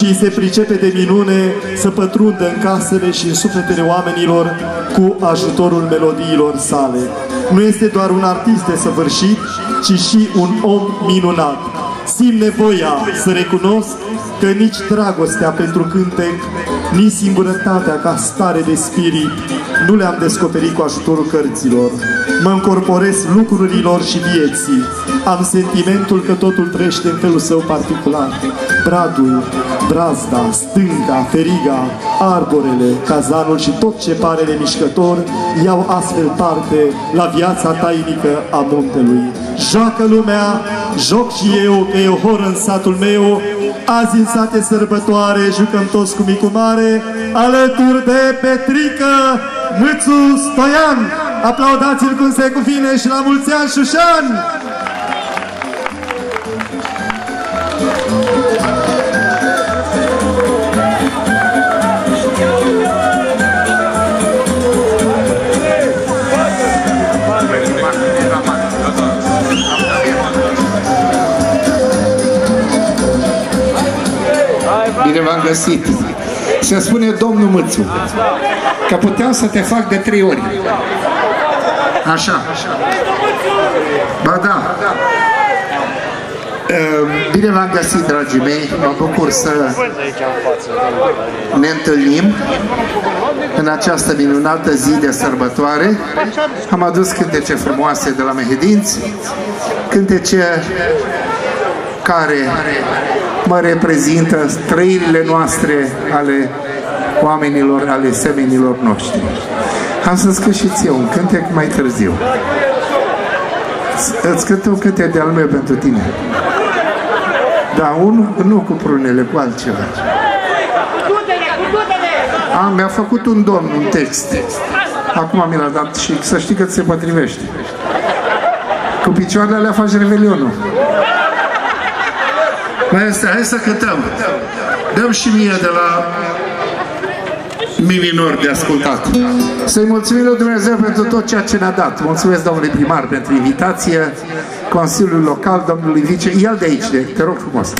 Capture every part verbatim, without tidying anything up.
și se pricepe de minune să pătrundă în casele și în sufletele oamenilor cu ajutorul melodiilor sale. Nu este doar un artist desăvârșit, ci și un om minunat. Simt nevoia să recunosc că nici dragostea pentru cântec, nici singurătatea ca stare de spirit nu le-am descoperit cu ajutorul cărților. Mă încorporez lucrurilor și vieții. Am sentimentul că totul trăiește în felul său particular. Bradul, brazda, stânga, feriga, arborele, cazanul și tot ce pare nemișcător iau astfel parte la viața tainică a muntelui. Joacă lumea, joc și eu, că e o horă în satul meu. Azi în sate sărbătoare, jucăm toți cu micu mare, alături de Petrică Mâțu Stoian. Aplaudați-l cum se cuvine și la mulți ani, Șușan! Bine v-am găsit. Se spune domnul Mâțu că puteam să te fac de trei ori. Așa. Ba da. Bine v-am găsit, dragii mei. Mă bucur să ne întâlnim în această minunată zi de sărbătoare. Am adus cântece frumoase de la Mehedinți, cântece care mă reprezintă trăirile noastre ale oamenilor, ale semenilor noștri. Am să scris și ție un cântec mai târziu. Îți cânt un cântec de-al meu pentru tine. Da, unul, nu cu prunele, cu altceva. A, mi-a făcut un domn un text. Acum mi l-a dat și să știi că ți se potrivește. Cu picioarele alea faci revelionul. Mai este, hai să cântăm. Dăm și mie de la mi minor de ascultat. Să-i mulțumim lui Dumnezeu pentru tot ceea ce ne-a dat. Mulțumesc domnului primar pentru invitație, Consiliul Local, domnului vice. Ia de aici, de, te rog frumos.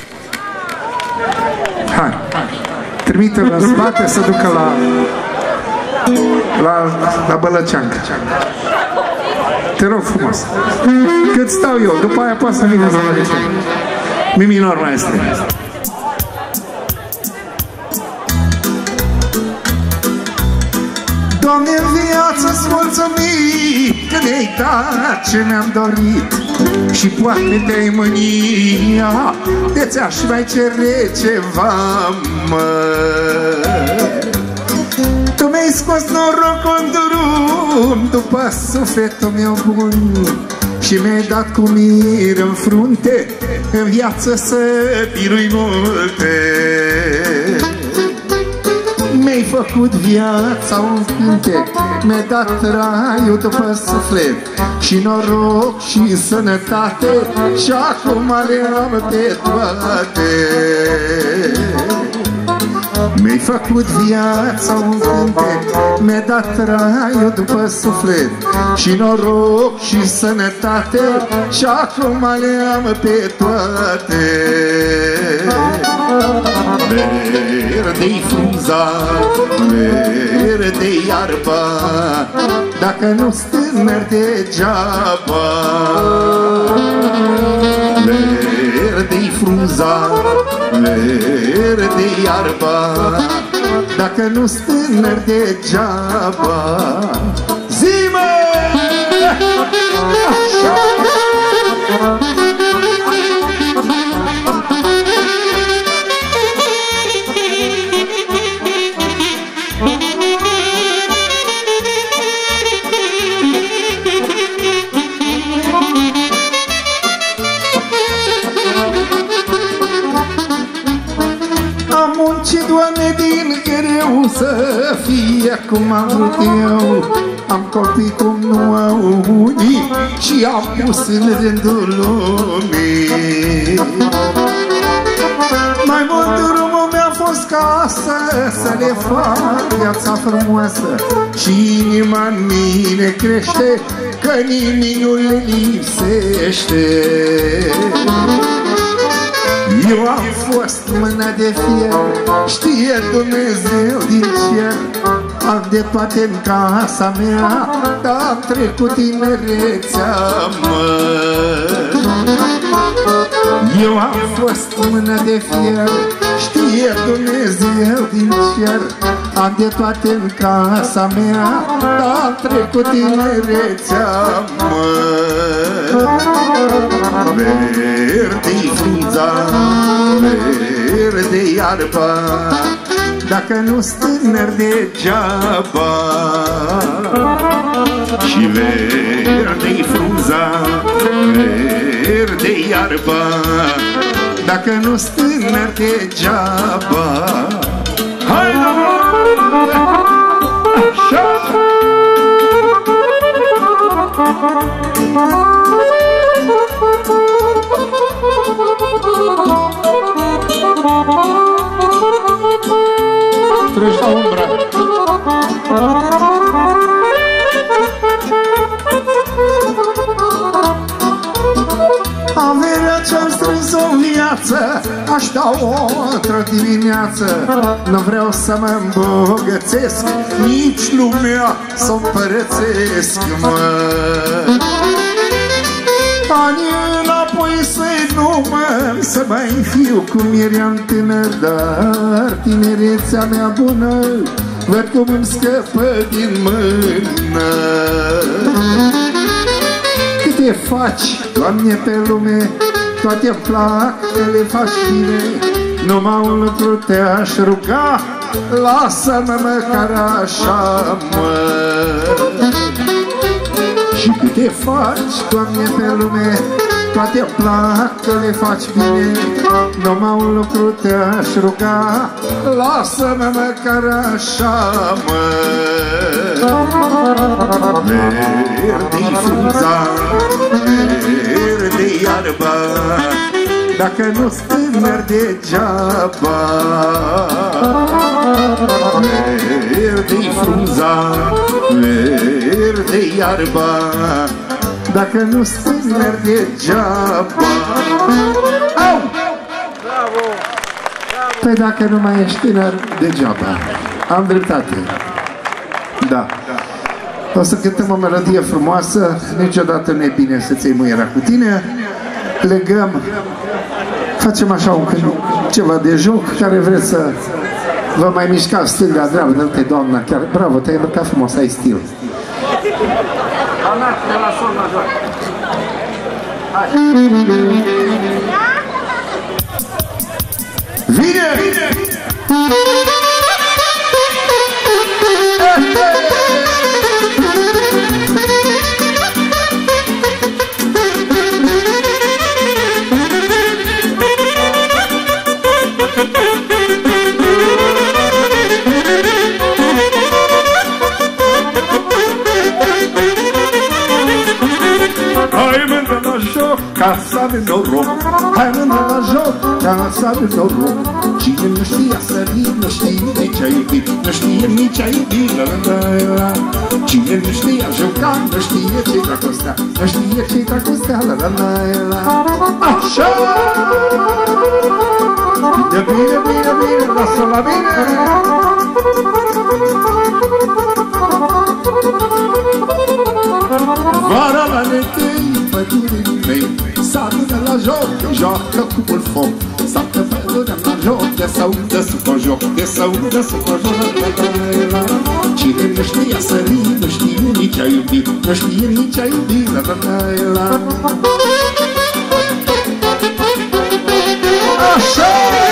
Hai. Trimite-l în spate să ducă la la, la Bălăceancă. Te rog frumos. Cât stau eu, după aia poate să vină la Bălăceancă. Mi minor, maestre. Doamne, în viață-ți mulțumit că ne-ai dat ce ne-am dorit și poate te-ai mânia de ți-aș mai cere ceva, mă. Tu mi-ai scos norocul în drum după sufletul meu bun și mi-ai dat cu mir în frunte în viață să birui multe. Mi-ai făcut viața un cântec, mi-ai dat traiul după suflet și noroc și sănătate și acum le am pe toate. Mi-ai făcut viața un cântec, mi-ai dat traiul după suflet și noroc și sănătate și acum le am pe toate. Verde-i frunza, verde-i iarba, dacă nu stânări degeaba. Verde-i frunza, verde-i iarba, dacă nu stânări degeaba. Zi-mă! Așa! Doamne, din greu să fie cum am vrut eu. Am copii cum nu au unii și am pus în rândul lumii. Mai mult drumul mi-a fost casă să le fac viața frumoasă și inima în mine crește că nimic nu le lipsește. Eu am fost mâna de fier, știe Dumnezeu din cer. Am de toate în casa mea, dar am trecut tinerețea, mă. Eu am fost mână de fier, știe Dumnezeu din cer. Am de toate în casa mea, dar am trecut tinerețea, mă. Verde-i frunza, verde-i iarba, dacă nu-s tânăr degeaba. Și verde-i frunza, verde-i iarba, dacă nu-s tânăr degeaba. Hai, așa! Treci la umbra. Averea ce-am strâns-o în viață, aș da o altă dimineață. Nu vreau să mă îmbogățesc, nici lumea să-o împărățesc, mă. Anii înapoi să-i număr, să mai fiu cum eram tânăr, dar tinerețea mea bună văd cum îmi scăpă din mână. Câte faci, Doamne, pe lume, toate-mi plac, că le faci bine. Numai un lucru te-aș ruga, lasă-mă măcar așa, mă. Și câte faci, Doamne, pe lume, toate-mi plac, că le faci bine. Numai un lucru te-aș ruga, lasă-mă măcar așa, mă. Verde-i frunza, verde-i iarba, dacă nu-s tânăr degeaba. Verde-i frunza, verde-i iarba, dacă nu-s tânăr degeaba. Au! Bravo! Păi dacă nu mai ești tânăr, degeaba. Am dreptate. Da. O să cântăm o melodie frumoasă. Niciodată nu e bine să-ți iei muiera cu tine. Legăm. Facem așa un ceva de joc. Care vreți să vă mai mișcați stânga-dreapta. Dă-te, doamna, chiar. Bravo, te-ai îmbrăcat frumos, ai stil. Vine! Ca să avem noroc, hai mână la joc, ca să avem noroc. Cine nu știe a sărit, nu știe nici a iubit, nu știe nici a iubit, la la la la. Cine nu știe a jucat, nu știe ce-i dragostea, nu știe ce-i dragostea, la la la la. Așa! Bine, bine, bine, bine, lasă la bine! Vara la netei, pădurii mei, s-adună la joc, joacă cu mult foc. S-adună la joc, de s-audă sub joc, de s-audă sub joc. Cine nu știe a sări, nu știe nici a iubit, nu știe nici a iubit. Așa!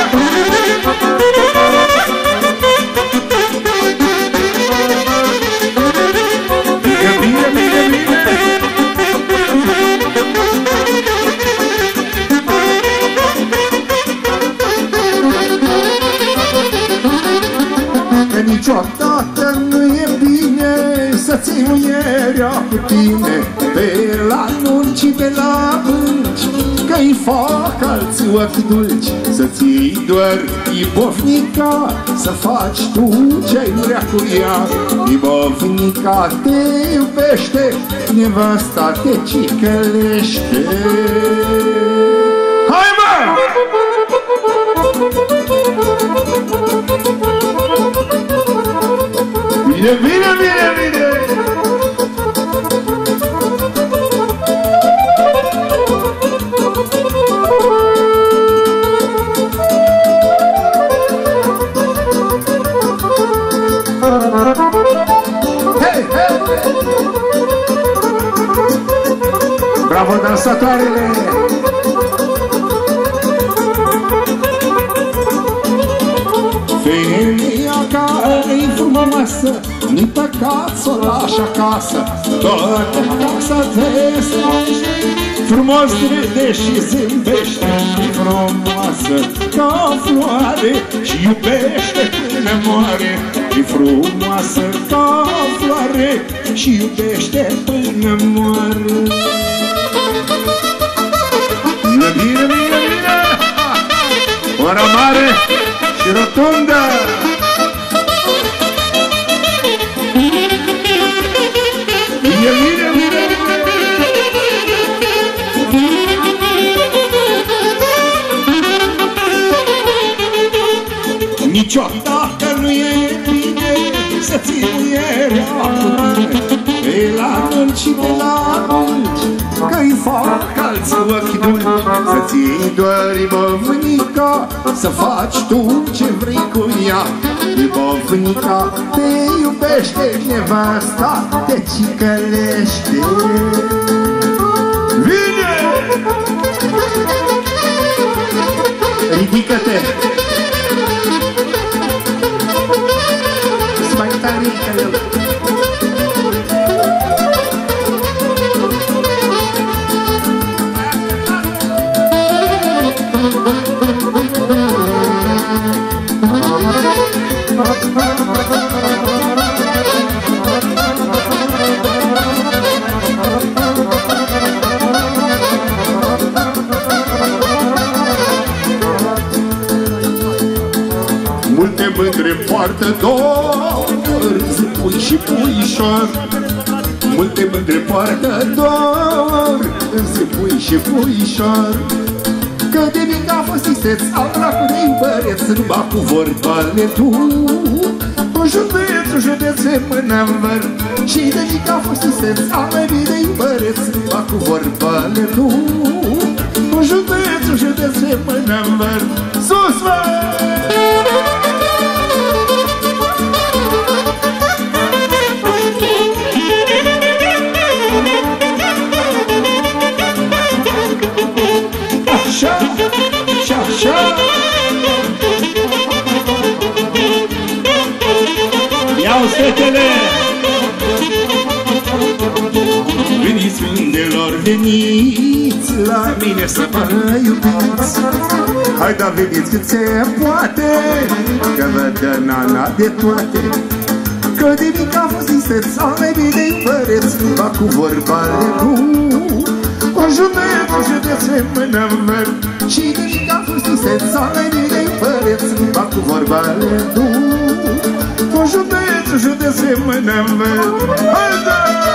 Niciodată nu e bine să ții muierea cu tine pe la nunci, pe la bânci, că-i fac alții ochi dulci. Să ții doar ibovnica, să faci tu ce-ai vrea cu ea. Ibovnica te iubește, nevasta te cicălește. Hai, mă! Bine, bine, bine, bine! Hey, hey! Bravo, dansatoarele! Femeia care-i frumoasă, nu-i păcat să o lași acasă. Toată casa te strânge, frumos râde și zâmbește. E frumoasă ca o floare și iubește până moare. E frumoasă ca o floare și iubește până moare. Bine, bine, bine, bine! Ora mare și rotundă! Bine, bine, bine! Niciodată nu e bine să ții muierea cu tine, pe la mult și pe la mult, că-i fac alți ochi dulci. Să ții doar băvânica, să faci tu ce vrei cu ea. Băvânica te iubește, nevasta te cicălește. Vine! Ridică-te! Să mai tare ca el. Multe mândre poartă dor, pui și puișor. Multe mândre poartă dor, pui și puișor. Că de mic a fost isteț, al dracu de iubăreț, numai cu vorbale tu. Un județ, un județ în mână văr, și de mic a fost isteț, al mai bine iubăreț, numai cu vorbale tu. Un județ, un județ în mână văr, sus văr! Așa, și așa. Iau fetele! Veniți, mândelor, veniți la mine să mă iubiți. Hai, da, veniți cât se poate, că vă dă nana de toate. Că de mic a fost isteț, al mai bine iubăreț, numai cu vorbale nu. Un județ, un județ în mână văr, și de mic a fost isteț, al mai bine iubăreț, numai cu vorbale nu. Un județ, un județ în mână văr. Hai, da!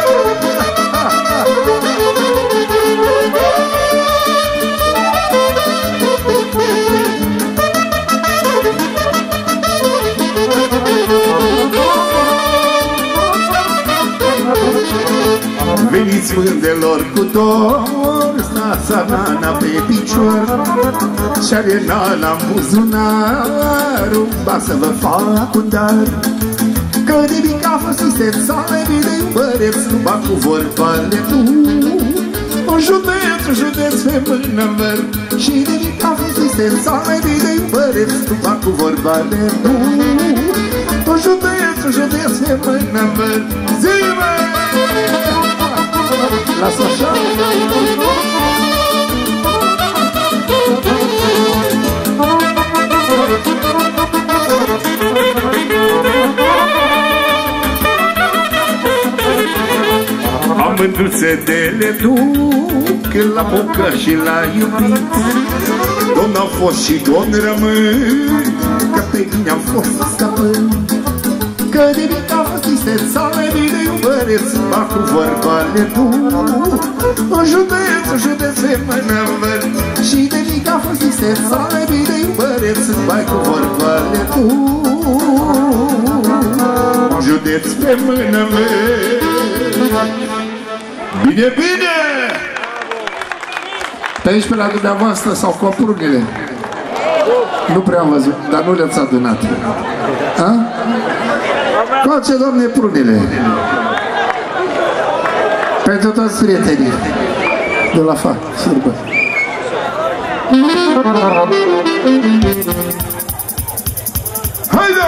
Veniți, mândelor, cu dor, stați nana pe picior, și-are nana în buzunar, ba să vă fac un dar. Că de mic a fost isteț, al mai bine iubăreț, numai cu vorbale tu. Un județ, un județ pe mână văr, și de mic a fost isteț, al mai bine iubăreț, numai cu vorbale tu. Un județ, un județ pe mână văr, zi-mă! Lasă așa! Amândruțetele duc la bucă și la iubit. Domn au fost și domn rămân, că pe mine am fost stăpân. Că de mic a fost isteț, al mai bine iubăreț, ba cu vorbale tu. Un județ, un județ în mână văr, și de mic a fost isteț, al mai bine iubăreț, ba cu vorbale tu. Un județ puneți pe mână, mă. Bine, bine! Pe aici pe la dumneavoastră sau coprunile? Nu prea am văzut, dar nu le-ați adunat. A? Face, Doamne, prunile. Pentru toți prietenii de la fac, sârbă. Haide!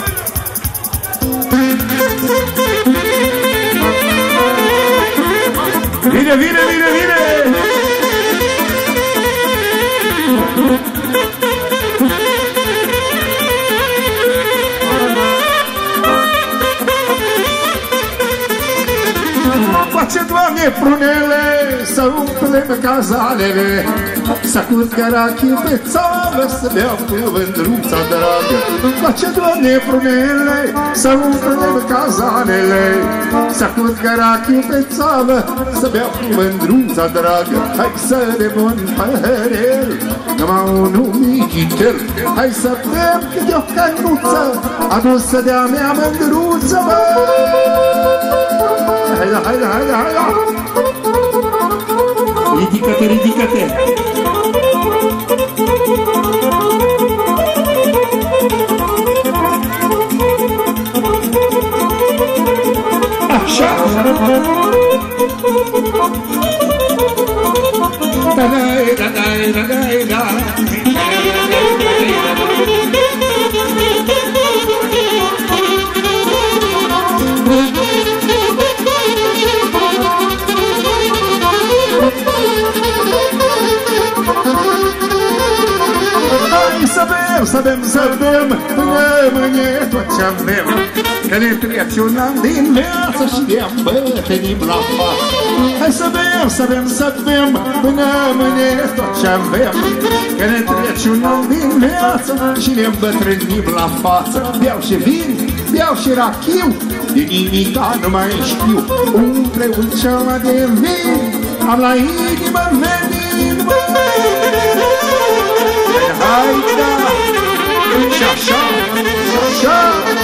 Vine, vine, vine, vine! Face, Doamne, prunele, să umplem cazalele, să curg garachiu pe țară, să beau cu mândruța dragă. Face, Doamne, prunele, să umplem cazalele, să curg garachiu pe țară, să beau cu mândruța dragă. Hai să ne bun părel, numai unul michitel, hai să bem câte o canuță, adusă de-a mea mândruță, mă! Haide, haide, haide, haide! Ridică-te, ridică-te! Așa! Da-dai, da-dai, da-dai, da! Să bem, să bem, să bem, până mâine tot ce avem, că ne trece un an din viață și ne-am bătenim la față. Hai să bem, să bem, să bem, până mâine tot ce avem, că ne trece un an din viață și ne-am bătenim la față. Beau și vin, beau și rachiu, din nimica nu mai știu, umple un ceama de vin, am la inimă venin, hai, da! Și așa, și așa!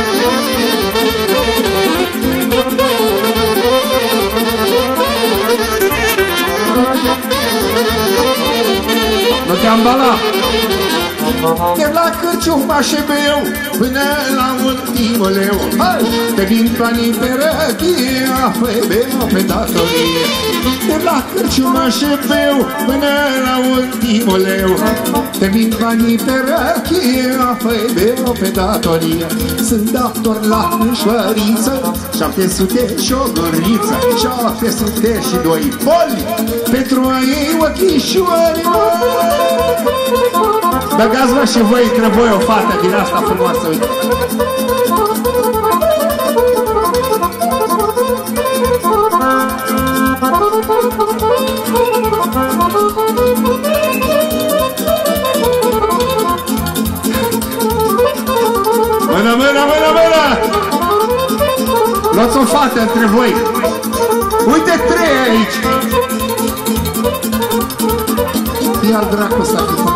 Nu te-am balat! De la cârciuma și beau până la ultimul leu. Hai! Te vin banii pe răchie, apoi beau pe datorie. De la cârciuma și beau până la ultimul leu. Te vin banii pe răchie, apoi beau pe datorie. Sunt dator la înșoariță, șapte sute și o guriță, șapte sute și doi boli pentru a ei ochișoari. Băgați-vă și voi între voi o fată din asta frumoasă, uite. Mână, mână, mână, mână! Luați o fată între voi. Uite trei aici. Ia-l dracu să fie.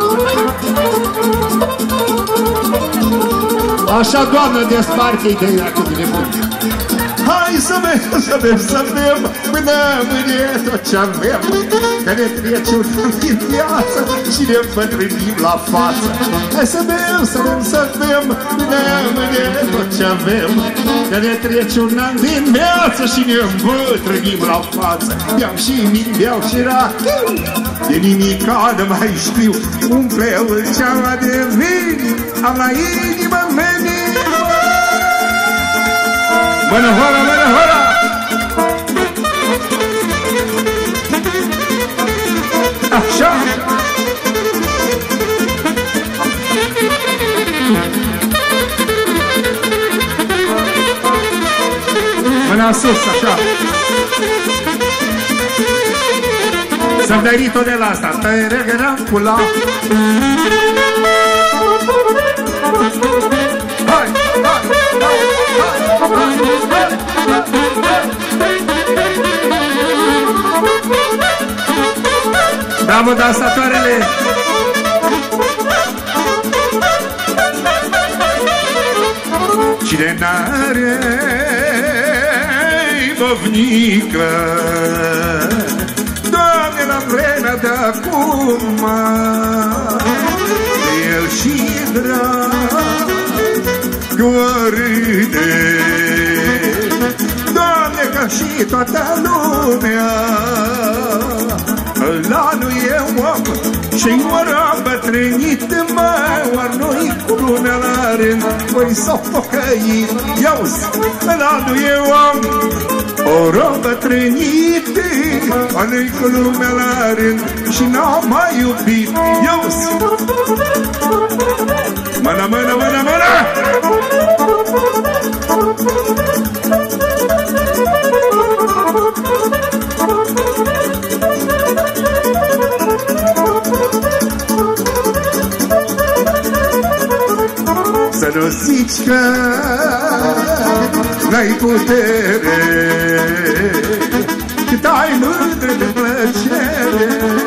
Așa, doamnă, desparte-i de ea cu mine bun. Hai să bem, să bem, să bem, până mâine tot ce avem, că ne trece un an din viață și ne îmbătrânim la față. Hai să bem, să bem, să bem, până mâine tot ce avem, că ne trece un an din viață și ne îmbătrânim la față. Beau și mic, beau și rachiu, de nimica nu mai știu, umple-ul ceama de vin, am la inimă venin. Mână, hora, mână, hora! Așa! Mâna sus, așa! Să-mi dai ritonel asta! Tăi-re-gă-ra cu la... Hai! Hai! Bravo, dansatoarele! Cine n-are bunică. Doamne, la vremea de acum, el și drag o râde. Doamne, ca și toată lumea, ăla nu e om și-i ora bătrânit, mă, oar noi cu lumea la rând, voi s-o pocăit. Iauzi, ăla nu e om, ora bătrânit, oar noi cu lumea la rând și n-au mai iubit. Iauzi, mână, mână, mână, mână! Să nu zici că n-ai putere, cât ai mândră de plăcere.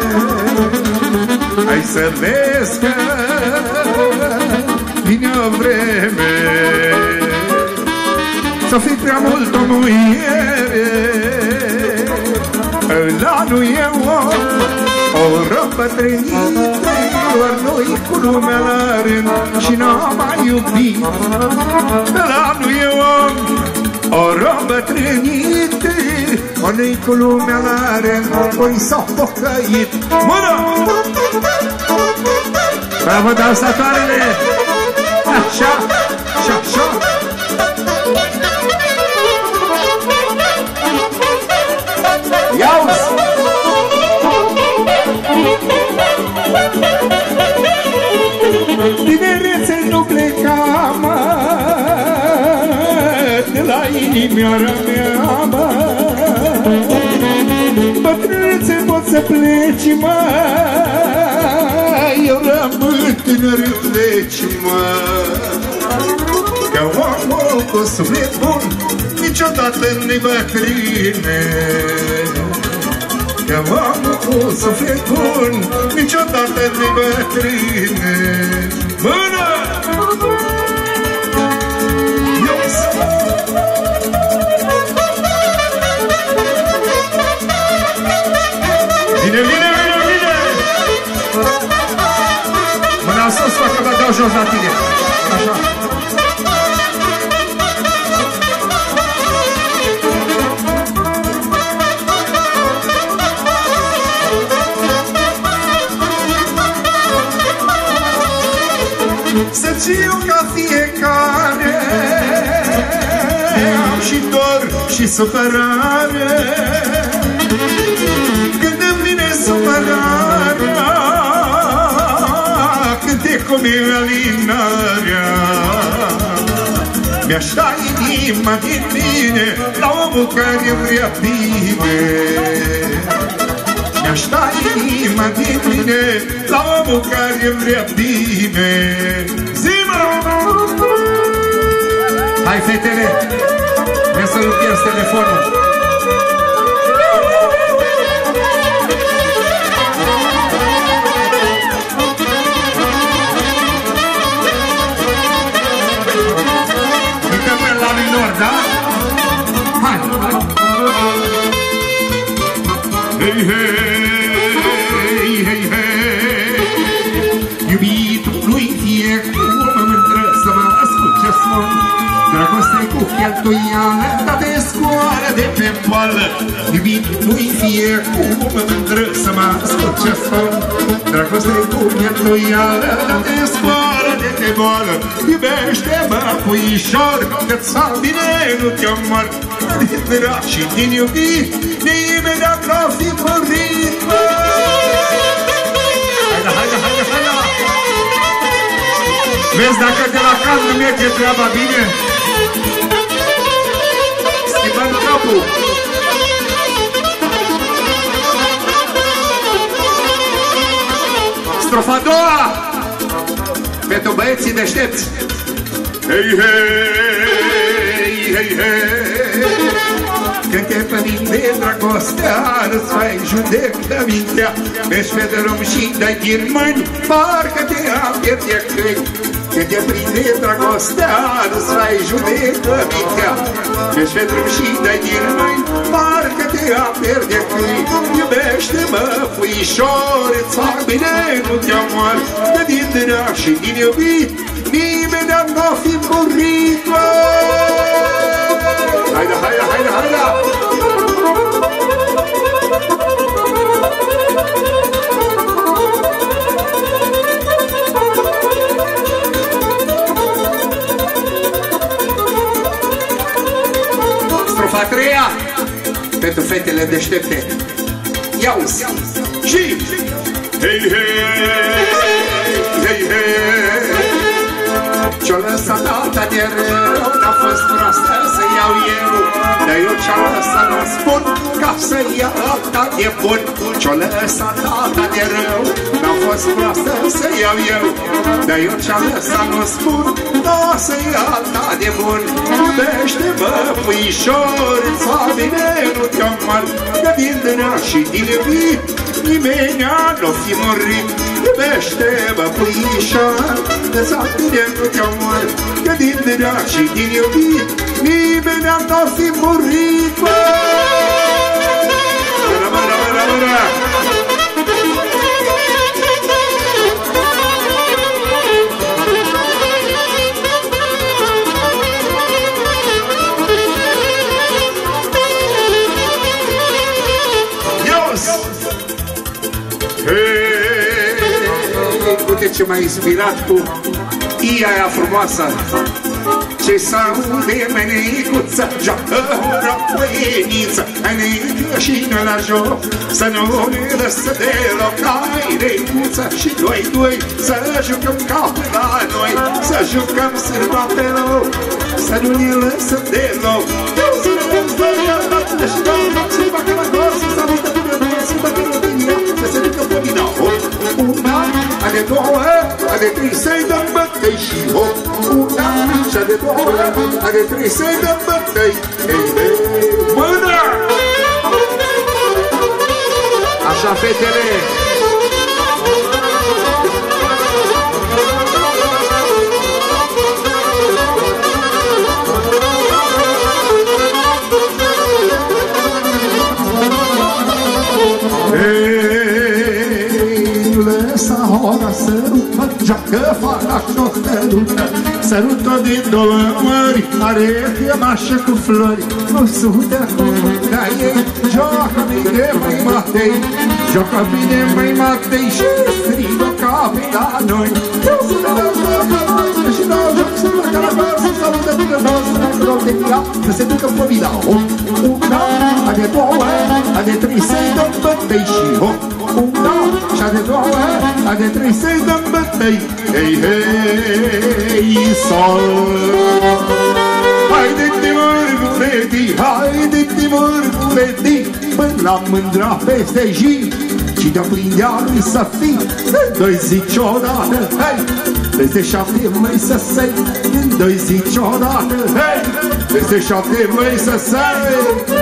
Hai să vezi că vine o vreme să fii prea mult o muiere. Ăla nu e om, o răbătrânită, doar noi cu lumea la rând și n-am mai iubit. Ăla nu e om, o răbătrânită, doar noi cu lumea la rând, voi s-au pocăit. Mână! Bravo, dansatoarele! Așa, așa, așa! Iauzi! Tinerețe nu pleca, mă, de la inimioara mea, mă. Bătrânețe pot să pleci, mă, eu rămân tânăr în pleci, mă. Că omul cu suflet bun niciodată nu-i bătrâne. Că omul cu suflet bun niciodată nu-i bătrâne. Mână! Ios! Vine, vine, vine, vine! Mâna sus, facă, vă dau jos la tine. Așa. Să-ți fiu ca fiecare, am și dor și supărare. Când îmi vine supărarea, când e cum e alinarea, mi-aș da inima din mine la omul care vrea bine. Mi-aș da inima din mine la omul care vrea bine. Zi-mă! Hai, fetele! Vreau să nu pierzi telefonul. Uite pe la minor, da? Hai! Hei, hei, hei, hei, iubitul lui fie cum mândră să mă ascult ce spun. Dragoste cu cheltuială, dar te scoară de pe boală. Iubitul lui fie cum mândră să mă ascult ce spun. Dragoste cu cheltuială, dar te scoară de pe boală. Iubește-mă, puișor, că-ți fac bine, nu te omor. Din drag și din iubit, de imediat n-o fi murit. Haide, haide, haide, haide! Vezi dacă de la caz nu merge treaba bine? Schimbăm capul! Strofa a doua! Pentru băieții deștepți! Hei, hei, hei, hei! Când te prinde dragostea, îți fai judecă mintea. Mergi pe drum și dai tirmâni, parcă te-a pierdea câini. Când te prinde dragostea, nu-ți mai judecă mintea. Ești pe drum și dai din mâini, parcă te aperi de câini. Iubește-mă, puișor, îți fac bine, nu te omor. Că din drag și din iubit, nimeni n-a fi murit. Haide, haide, haide, haide! Strofa a treia pentru fetele deștepte. Ia-uzi! Și... Hei, hei, hei, hei! Ce-o lăsat tata de rău, n-a fost proastă să iau eu. Dar eu ce-o lăsat nu spun, ca să iau tata de bun. Ce-o lăsat tata de rău, n-a fost proastă să iau eu. Dar eu ce-o lăsat nu spun, ca să iau tata de bun. Iubește-mă, puișor, îți va bine, nu te omor. Că din drag și din iubit, nimeni n-o fi murit. Iubește-mă, puișor, îți va bine, nu te omor. Că din drag și din iubit, nimeni n-o fi murit. Bără, bără, bără, bără! Uite ce m-a inspirat cu ia aia frumoasă. Ce s-aude menicuță, joacă ora păieniță, menică și nu la joc, să nu ne lăsă deloc. Hai, reicuță și doi, doi, să jucăm ca pe la noi, să jucăm sârba pe loc, să nu ne lăsă deloc. Să ne lăsă deloc, și doamna, să facă la gos, să nu te ducă, să facă la tine, să se ducă pe mine. Una, a de două, a de trei, să-i dăm bătăi și hop. Una, și a de două, a de trei, să-i dăm bătăi. Ei, ei, mână! Așa, fetele! Ora sărută, joacă fata și-o sărută, sărută din două mări, are chemașă cu flori, nu sudă cu mâna ei, joacă bine măi Matei, joacă bine măi Matei și strigă ca pe la noi. Eu sunt de la sărută și dau joc să mă calabăr, să salută bună noastră, rog de ea, să se ducă pe vida. Una, a de două, a de trei, să-i dăm bătăi și hop. Una, și a de două, a de trei, să-i dăm bătăi. Hei, hei, sol. Haide-te, mărguleti, haide-te, mărguleti, până la mândra peste zi, și de-a prindealui să fii, doi zici odată, hei, peste șapte măi să sei, doi zici odată, hei, peste șapte măi să sei.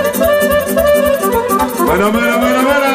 Mână, mână, mână, mână!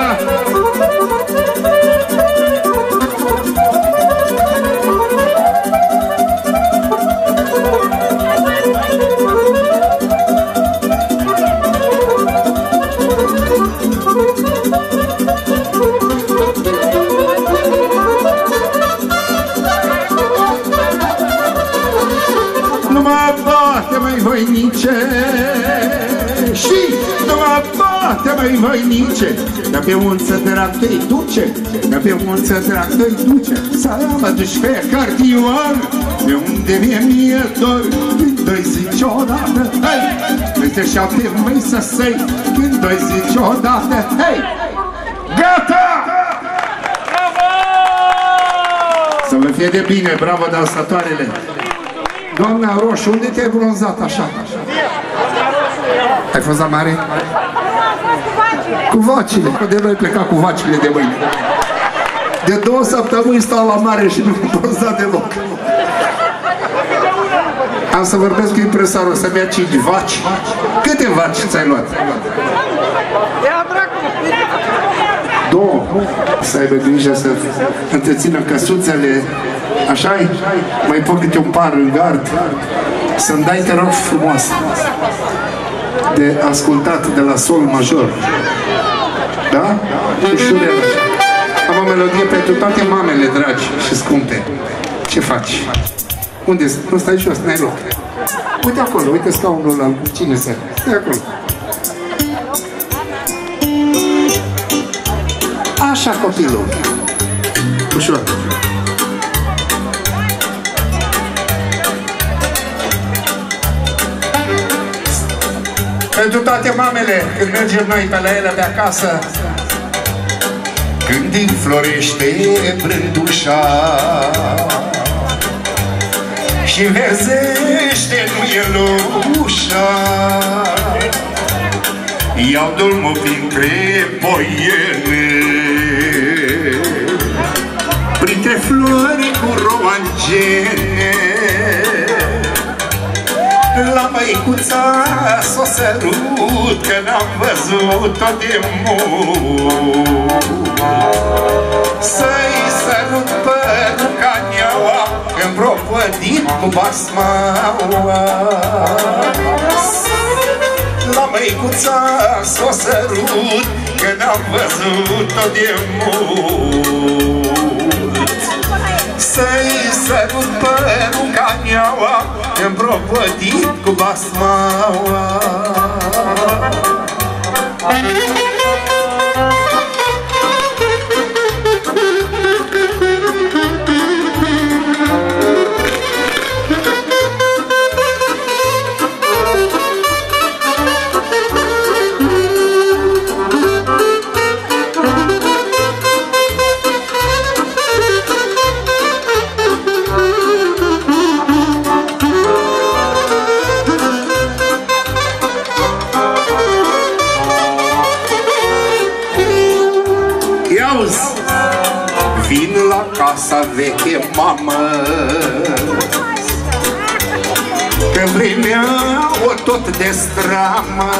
Voinice și nu mă bate, măi voinice, dar pe unță drag te-i duce, dar pe unță drag te-i duce, să mă duci pe cartioan, de unde mi-e mie dor, când doi zici odată, hei, peste șapte măi să sei, când doi zici odată, hei, gata! Să vă fie de bine, bravo dansatoarele! Doamna Roșu, unde te-ai bronzat așa? Ai fost la mare? Cu vacile. De noi pleca cu vacile de mâine. De două săptămâni stau la mare și nu am bronzat deloc. Am să vorbesc cu impresarul să-mi ia cinci vaci. Câte vaci ți-ai luat? Două. Să aibă grijă să întrețină căsuțele Așa-i? Mai pun câte un par în gard. Să-mi dai, te rog frumos, de ascultat de la sol major. Da? Ușurel. Am o melodie pentru toate mamele dragi și scumpe. Ce faci? Unde? Nu stai jos, n-ai loc. Uite acolo, uite scaunul ăla. Cine să? Stai acolo. Așa, copilul. Ușor. Pentru toate mamele, când mergem noi pe la ele pe acasă, când înflorește brândușa și înverzește nuielușa, iau dulmul printre poiene, printre flori cu romanjene, la măicuța s-o sărut, că n-am văzut-o de mult. Să-i sărut părul ca neaua, împropădit cu basmaua. La măicuța s-o sărut, că n-am văzut-o de mult. Să-i sărut părul ca neaua, împropădit cu basmaua. Vin la casa veche, mamă, că vremea o tot destramă,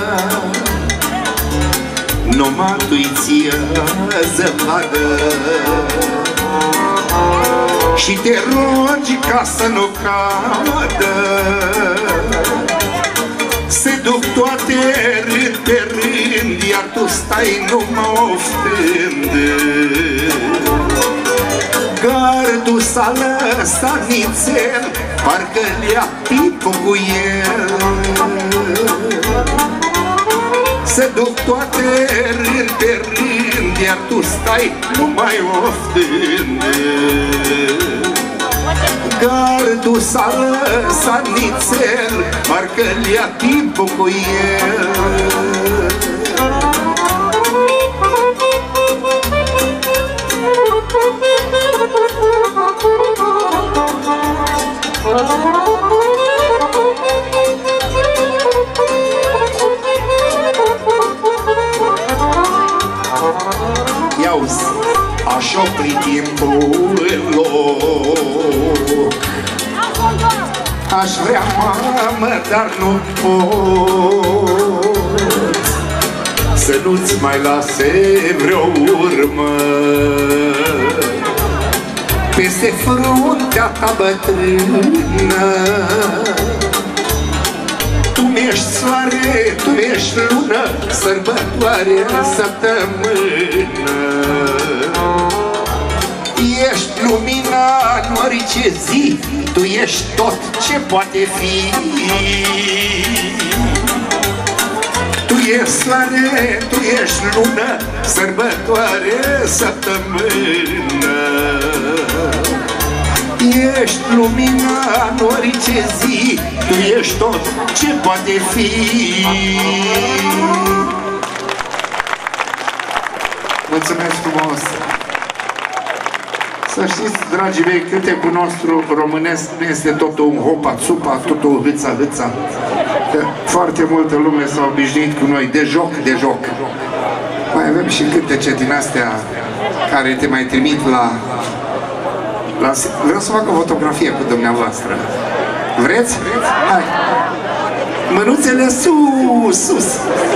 numai tu-i ție zăpadă și te rogi ca să nu cadă. Se duc toate rând pe rând, iar tu stai numai oftând. Gardul s-a lăsat nițel, parcă le-a tipul cu el. Se duc toate rând pe rând, iar tu stai numai oftând. Gardul s-a lăsat nițel, parcă le-a tipul cu el. Ia-uzi, aș opri timpul în loc, aș vrea, mamă, dar nu pot să nu-ți mai lase vreo urmă peste fruntea ta bătrână. Tu mi-ești soare, tu ești lună, sărbătoare în săptămână. Ești lumina în orice zi, tu ești tot ce poate fi. Tu ești soare, tu ești lună, sărbătoare săptămână. Ești lumina în orice zi, tu ești tot ce poate fi. Mulțumesc frumos! Să știți, dragii mei, cântecul nostru românesc nu este totul un hopa-țupa, totul hâța-hâța. Foarte multă lume s-a obișnuit cu noi, de joc, de joc. Mai avem și cântece din astea care te mai trimit la... la... Vreau să fac o fotografie cu dumneavoastră. Vreți? Hai! Mânuțele sus, sus!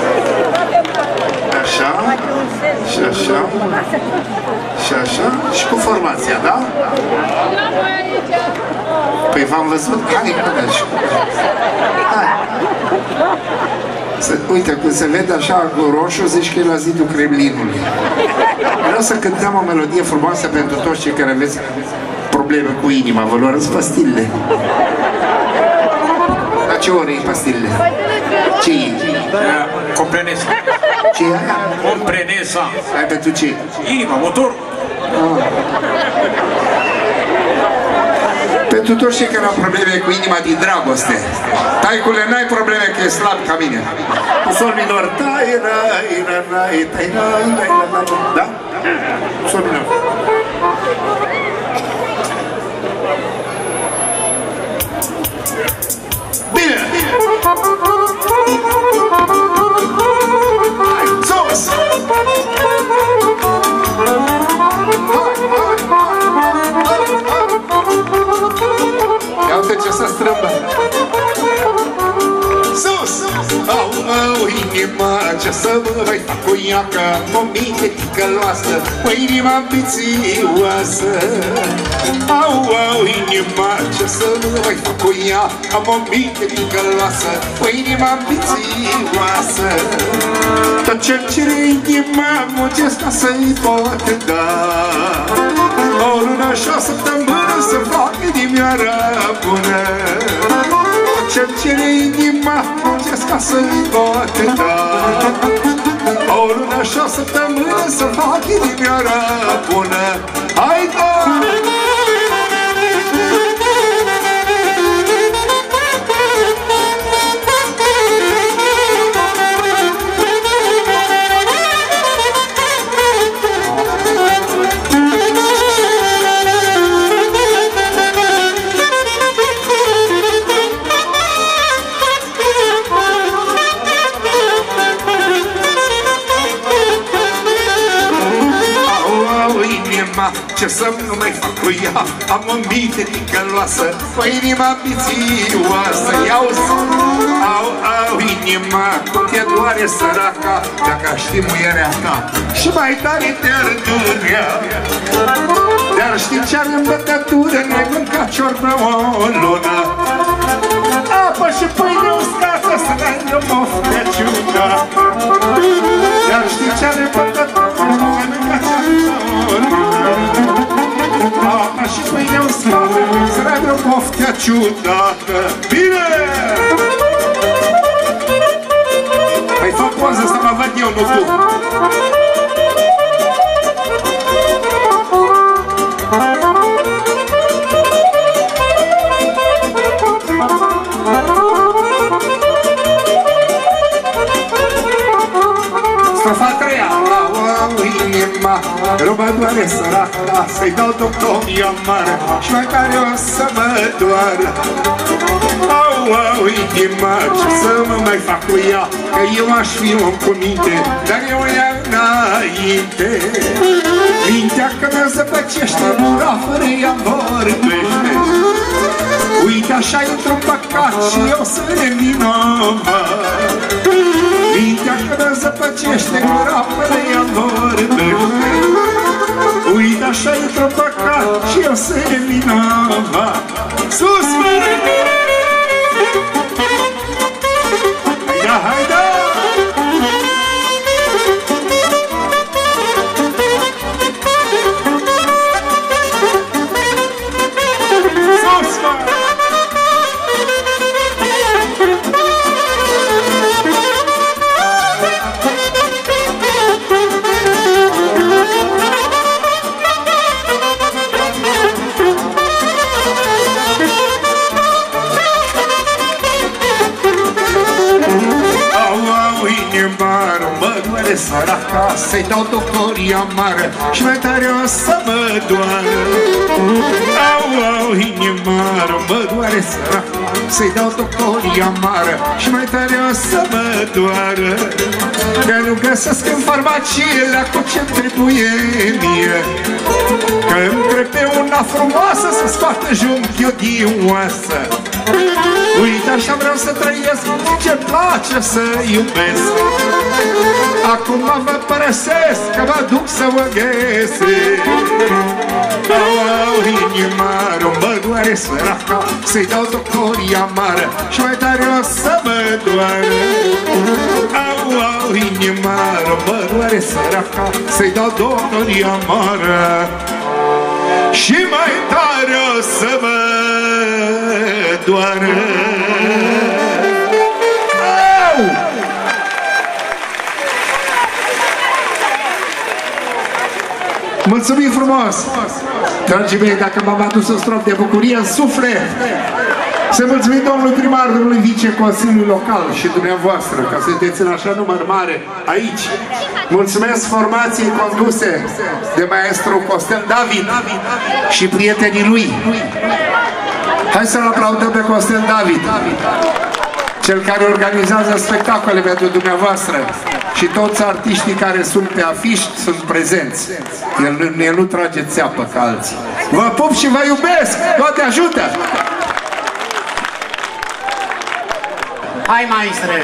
Așa, și așa, și așa, și cu formația, da? Păi v-am văzut? Hai, până și... Hai! Să, uite, când se vede așa cu roșu, zici că e la zidul Kremlinului. Vreau să cântăm o melodie frumoasă pentru toți cei care aveți probleme cu inima. Vă luați pastilele. La ce ori e pastilele? Ce e? Comprenesa. Ce e aia? Comprenesa. Ai pentru ce? Inima, motor. Ah. Pentru toți cei care au probleme cu inima din dragoste. Taicule, n-ai probleme că e slab ca mine. Cu sol minor. Da? Sol minor. Bine! Hai, sus! Ia uite ce se strâmbă! Sus! Au, au, inima, ce să mă mai fac cu ea, că am o minte ticăloasă, o inima ambițioasă. Au, au, inima, ce să mă mai fac cu ea, am o minte ticăloasă, o inima ambițioasă. Tot ce-mi cere inima, mugesta să-i pot da. O lună și o săptămână să fac inimioara bună. Ce-mi cere inima, mugesta să-i pot da. O lună și o săptămână să fac inimioara bună. Hai, da! Ce să nu mai fac cu ea, am o minte ticăloasă, o inima ambițioasă. Iau-ți, au, au, inima, cum te doare săraca, dacă aș ști muierea ta și mai tare te-ar durea. Dar știi ce-ar în bătătură, n-ai mâncat ciorbă o lună. Apă și pâine uscată, să n-ai o moftă ciucă. Dar știi ce-ar în bătătură, n-ai mâncat ciorbă o lună. Apa și pâine uscată, să n-ai o moftă ciudată. Bine! Păi fă poză să mă văd eu, nu tu. Strofa a treia. Au, inima, rău mă doare săraca, să-i dau doctorii amară și mai tare o să mă doară. Au, au, inima, ce să mă mai fac cu ea, că eu aș fi om cu minte, dar eu ea înainte. Mintea că mă zăpăcește, mura fără ea vorbește. Uite așa într-un păcat și eu sunt nevinovat. Mintea că mă zăpăcește, mura fără ea vorbește. Uite așa într-un păcat și eu sunt nevinovat. Sus, mări! Haida, haida! Sus, mări! Săraca, să-i dau doctorii amară și mai tare o să mă doară. Au, au, inimară, mă doare săraca, să-i dau doctorii amară și mai tare o să mă doară. Că nu găsesc în farmacie la cu ce-mi trebuie mie, că îmi trebuie una frumoasă să scoată junchiul din oasă. Uite, așa vreau să trăiesc, ce-mi place să iubesc. Acum vă părăsesc, că mă duc să mă găsesc. Au, au, inima mă doare săraca, să-i dau doctorii amară și mai tare o să mă doară. Au, au, inima mă doare săraca, să-i dau doctorii amară și mai tare o să mă doară. Au! Mulțumim frumos! Dragii mei, dacă m-am adus un strop de bucurie în suflet, să mulțumim domnului primar, domnului vice-consiliul local și dumneavoastră, că sunteți în așa număr mare aici. Mulțumesc formației conduse de maestru Costel David și prietenii lui. Hai să-l aplaudăm pe Costel David, cel care organizează spectacole pentru dumneavoastră. Și toți artiștii care sunt pe afiș sunt prezenți. El, el nu trage țeapă ca alții. Vă pup și vă iubesc! Toate ajută! Hai, maestre!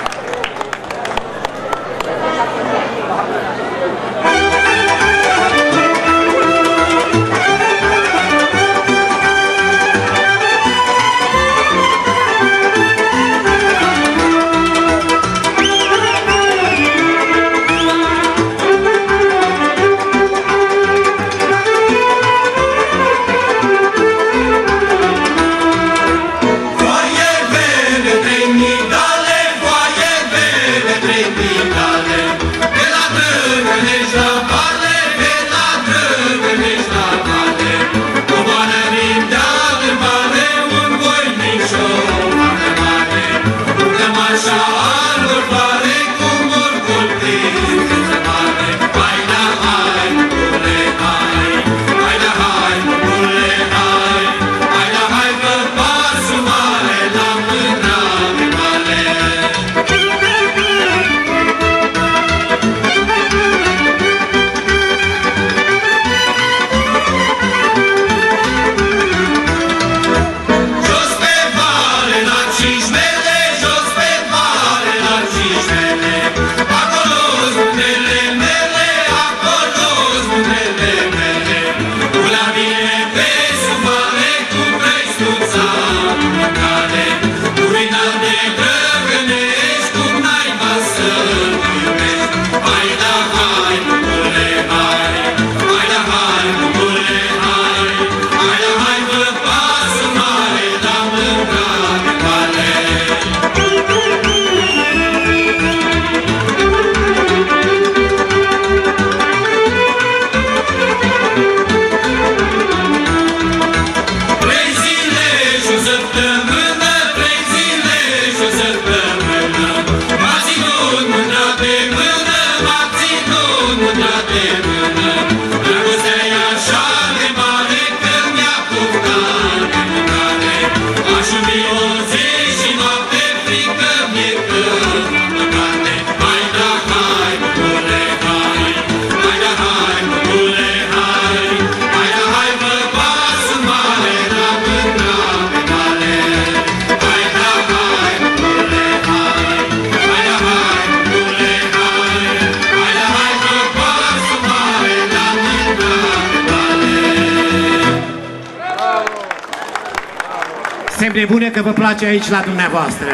Semne bune că vă place aici la dumneavoastră.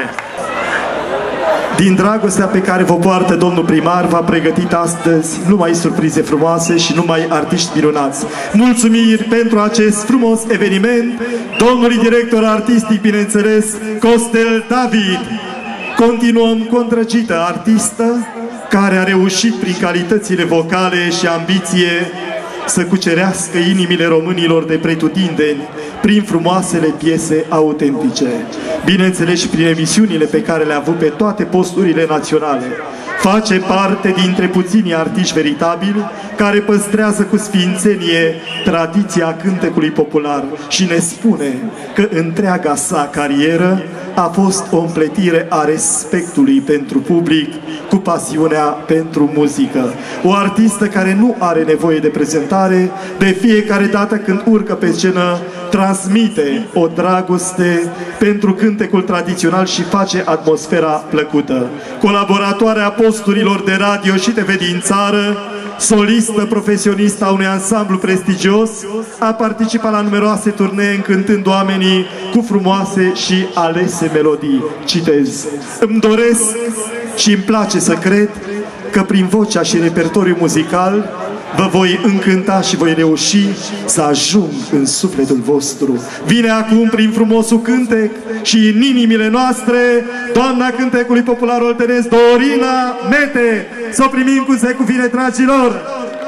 Din dragostea pe care vă poartă domnul primar, v-a pregătit astăzi numai surprize frumoase și numai artiști minunați. Mulțumiri pentru acest frumos eveniment, domnului director artistic, bineînțeles, Costel David. Continuăm cu o îndrăgită artistă care a reușit prin calitățile vocale și ambiție să cucerească inimile românilor de pretutindeni prin frumoasele piese autentice. Bineînțeles și prin emisiunile pe care le-a avut pe toate posturile naționale. Face parte dintre puținii artiști veritabili care păstrează cu sfințenie tradiția cântecului popular și ne spune că întreaga sa carieră a fost o împletire a respectului pentru public cu pasiunea pentru muzică. O artistă care nu are nevoie de prezentare, de fiecare dată când urcă pe scenă, transmite o dragoste pentru cântecul tradițional și face atmosfera plăcută. Colaboratoarea posturilor de radio și T V din țară, solistă profesionistă a unui ansamblu prestigios, a participat la numeroase turnee încântând oamenii cu frumoase și alese melodii. Citez: îmi doresc și îmi place să cred că prin vocea și repertoriul muzical vă voi încânta și voi reuși să ajung în sufletul vostru. Vine acum prin frumosul cântec și în inimile noastre doamna cântecului popular oltenesc, Dorina Mete. Să o primim cum se cuvine, dragilor!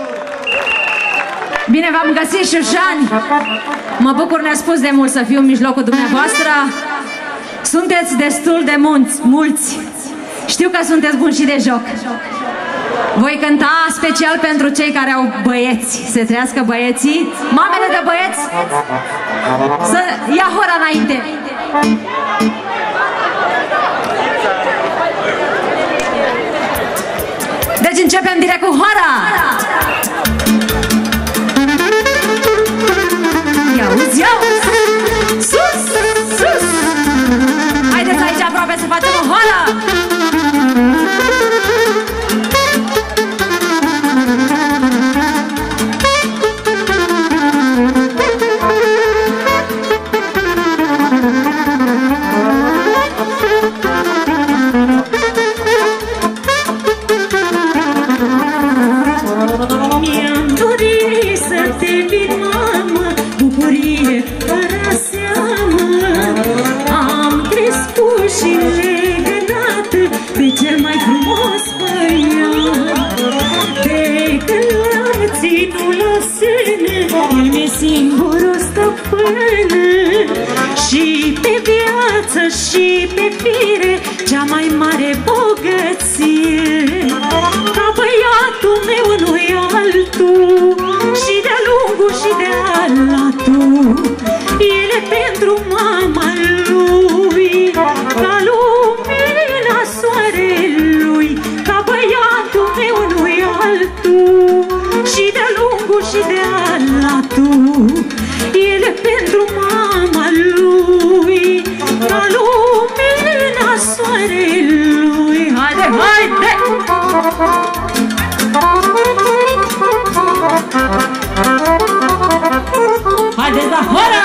Bine v-am găsit, șușani! Mă bucur nespus de mult să fiu în mijlocul dumneavoastră. Sunteți destul de mulți, mulți. Știu că sunteți buni și de joc. Voi cânta special pentru cei care au băieți. Se trăiască băieții. Mamele de băieți, să ia hora înainte. Deci începem direct cu hora. Ia-uzi, ia-uzi. Sus, sus. Haideți aici aproape să facem o hora. Și pe viață și pe fire cea mai mare bogăție. Ca băiatul meu nu-i altul, și de-a lungul și de-a latul. El e pentru mama lui, ca lumina soarelui. Ca băiatul meu nu-i altul, și de-a lungul și de-a latul. El e pentru mama lui, ca lumina soarelui. Haide, haide! Haideți la hora!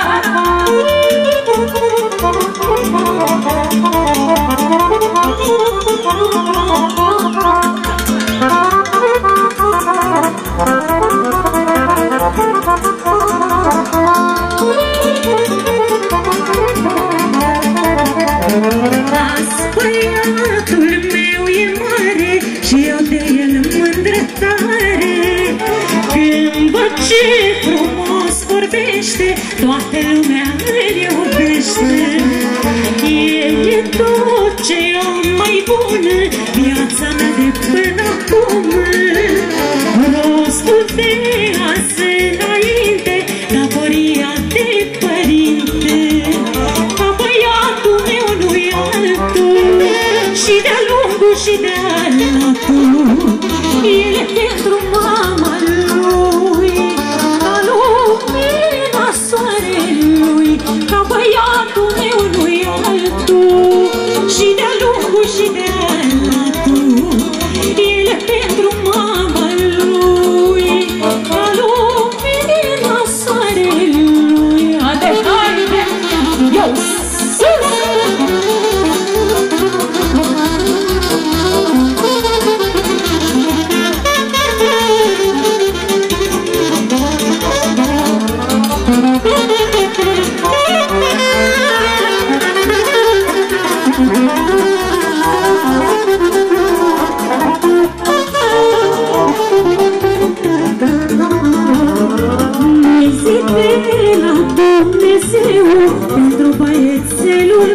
Băiatul meu e mare și eu de el mândră tare. Când văd ce frumos vorbește, toată lumea îl iubește. El e tot ce am mai bună, viața mea de până acum. Rostul de azi înainte, datoria de părinte. Ca băiatul meu nu-i altul, și de-a lungul și de-a latul. El e pentru mama lui, ca lumina soarelui. Ca băiatul meu nu-i altul, și de-a lungul și de-a latul. El e pentru mama lui, ca lumina soarelui. Haide, haide! Eu sus! Dumnezeu pentru băiețelul